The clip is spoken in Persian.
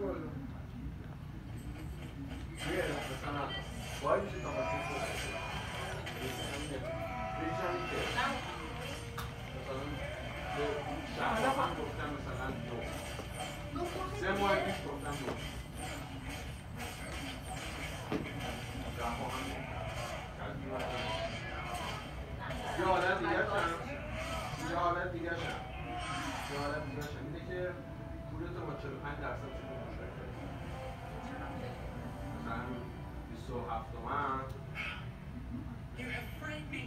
چیه؟ مثلا باید میشه تا باید ریشم این که مثلا شهر هم گفتم مثلا دو 3 ماه پیش گفتم دو یه حالت دیگه شم اینه که پولتو با 45% شده مشترک کنید مثلا 27 تومن